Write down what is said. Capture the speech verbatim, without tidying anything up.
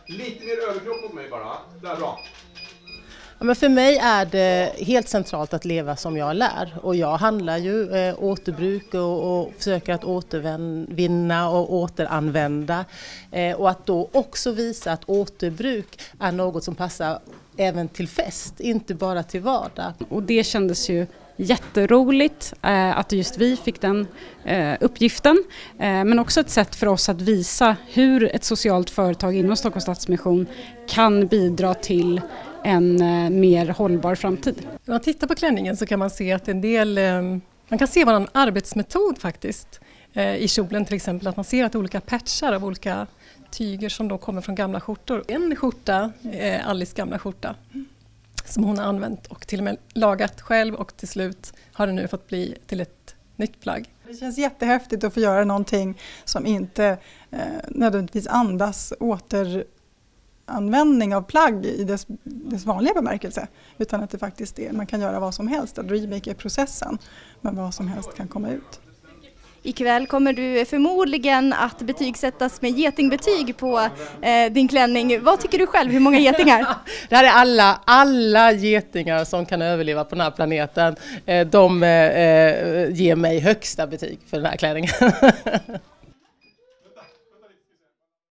Lite mer överkropp på mig bara. Det är bra. Ja, men för mig är det helt centralt att leva som jag lär. Och jag handlar ju eh, återbruk och, och försöker att återvinna och återanvända. Eh, och att då också visa att återbruk är något som passar även till fest, inte bara till vardag. Och det kändes ju jätteroligt eh, att just vi fick den eh, uppgiften. Eh, men också ett sätt för oss att visa hur ett socialt företag inom Stockholms Stadsmission kan bidra till en eh, mer hållbar framtid. När man tittar på klänningen så kan man se att en del, eh, man kan se vad en arbetsmetod faktiskt. Eh, I kjolen till exempel, att man ser att olika patchar av olika tyger som då kommer från gamla skjortor. En skjorta, eh, Alice gamla skjorta, som hon har använt och till och med lagat själv, och till slut har det nu fått bli till ett nytt plagg. Det känns jättehäftigt att få göra någonting som inte eh, nödvändigtvis andas återanvändning av plagg i dess, dess vanliga bemärkelse, utan att det faktiskt är, man kan göra vad som helst, att remake är processen, men vad som helst kan komma ut. Ikväll kommer du förmodligen att betygsättas med getingbetyg på eh, din klänning. Vad tycker du själv? Hur många getingar? Det här är alla, alla getingar som kan överleva på den här planeten. Eh, de eh, ger mig högsta betyg för den här klänningen.